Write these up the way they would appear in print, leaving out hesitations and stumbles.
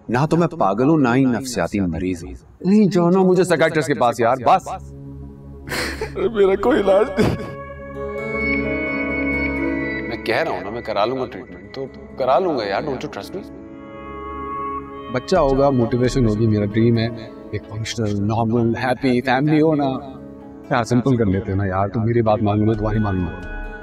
ना तो मैं पागल हूं ना ही नफ्सियाती मरीज हूं। नहीं जाना मुझे साइकियाट्रिस्ट के पास यार, बस। मेरा कोई इलाज नहीं। मैं कह रहा हूं ना मैं करा लूंगा ट्रीटमेंट, तो करा लूंगा यार, डोंट यू ट्रस्ट मी? बच्चा होगा, मोटिवेशन होगी, मेरा ड्रीम है एक फंक्शनल नॉर्मल हैप्पी फैमिली हो ना। यार सिंपल कर लेते हैं ना यार, तुम मेरी बात मानो मैं तुम्हारी मानूंगा।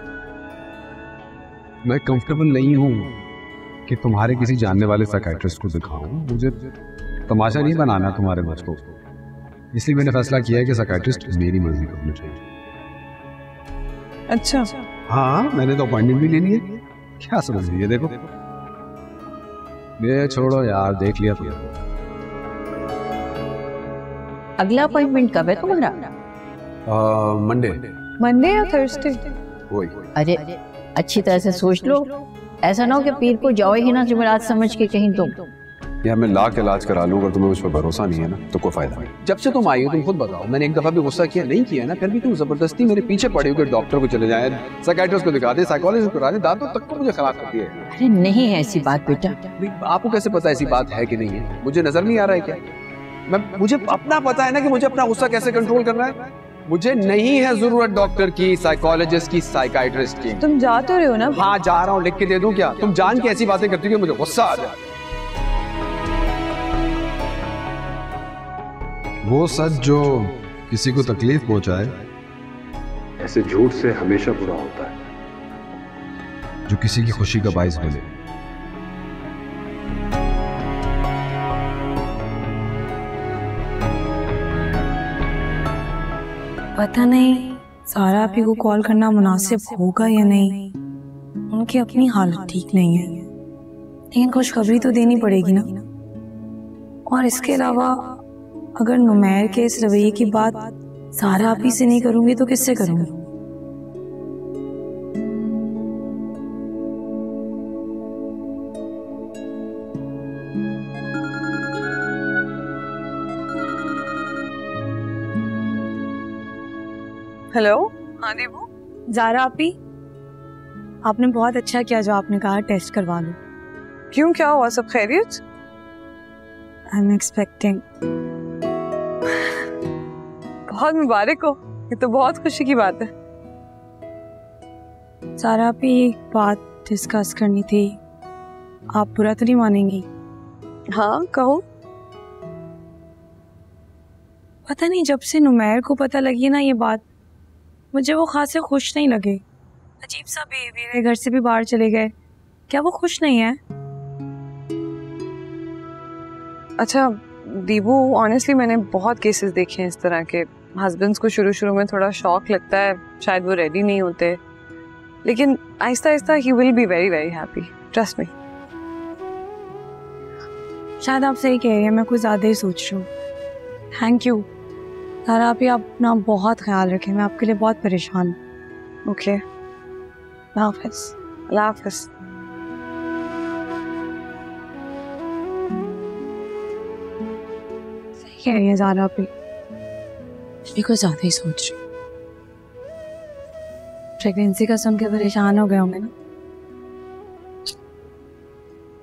मैं कंफर्टेबल नहीं हूं कि तुम्हारे किसी जानने वाले साइकियाट्रिस्ट को दिखाऊं। मुझे तमाशा नहीं बनाना तुम्हारे बच्चे को, इसलिए मैंने फैसला किया है कि साइकियाट्रिस्ट मेरी मर्जी का होना चाहिए। अच्छा हाँ, मैंने तो अपॉइंटमेंट भी ले ली है। क्या समझ रही है? देखो ये छोड़ो यार, देख लिया तुमने। अगला अपॉइंटमेंट कब है तुम्हारा? मंडे या थर्सडे? वही। अरे अच्छी तरह से सोच लो, ऐसा ना हो कि पीर को जाओ ही ना जुमेरात समझ के कहीं तुम। यार मैं लाख इलाज करा लूं, अगर तुम्हें मुझ पर भरोसा नहीं है ना तो कोई फायदा नहीं। जब से तुम आई हो तुम खुद बताओ, मैंने एक दफा भी गुस्सा किया नहीं किया ना, फिर भी तुम जबरदस्ती मेरे पीछे पड़े हो कि डॉक्टर को चले जाए, साइकियाट्रिस्ट को दिखा दे, साइकोलॉजिस्ट को करा दे, दांतों तक को मुझे खराब कर दिया है। अरे नहीं है ऐसी बात बेटा। आपको कैसे पता ऐसी बात है कि नहीं है? मुझे नजर नहीं आ रहा है क्या? मुझे अपना पता है ना कि मुझे अपना गुस्सा कैसे कंट्रोल करना है। मुझे नहीं है जरूरत डॉक्टर की, साइकोलॉजिस्ट की, साइकियाट्रिस्ट की। तुम जा तो रहे हो ना? हाँ जा रहा हूँ, लिख के दे दूं क्या? तुम जान के ऐसी बातें करती हो कि मुझे गुस्सा आ जाए। वो सच जो किसी को तकलीफ पहुंचाए, ऐसे झूठ से हमेशा बुरा होता है। जो किसी की खुशी का बाइस बने। पता नहीं सारा आपी को कॉल करना मुनासिब होगा या नहीं, उनकी अपनी हालत ठीक नहीं है, लेकिन खुशखबरी तो देनी पड़ेगी ना। और इसके अलावा अगर नुमैर के इस रवैये की बात सारा आपी से नहीं करूंगी तो किससे करूंगी? हेलो। हाँ देवू। ज़ारा आपी, आपने बहुत अच्छा किया जो आपने कहा टेस्ट करवा लो। क्यों, क्या हुआ? सब खैरियत? I am expecting. बहुत मुबारक हो, ये तो बहुत खुशी की बात है। ज़ारा आपी एक बात डिस्कस करनी थी, आप बुरा तो नहीं मानेंगी? हाँ कहो। पता नहीं जब से नुमैर को पता लगी ना ये बात, मुझे वो खासे खुश नहीं लगे। अजीब सा बिहेवियर है, घर से भी बाहर चले गए। क्या वो खुश नहीं है? अच्छा दीबू, ऑनेस्टली मैंने बहुत केसेस देखे हैं इस तरह के। हस्बैंड्स को शुरू शुरू में थोड़ा शॉक लगता है, शायद वो रेडी नहीं होते, लेकिन आहिस्ता आहिस्ता ही will be very very happy, trust me. शायद आप सही कह रही हैं, मैं कुछ ज़्यादा ही सोच रही हूँ। थैंक यू ज़ारा आपी, आप अपना बहुत ख्याल रखें, मैं आपके लिए बहुत परेशान हूँ। ओके, अल्लाह हाफ़िज़। अल्लाह हाफ़िज़। सही कह रही हैं ज़ारा आपी, मैं कुछ ज़्यादा ही सोच रही हूँ। प्रेगनेंसी का सुन के परेशान हो गए होंगे ना?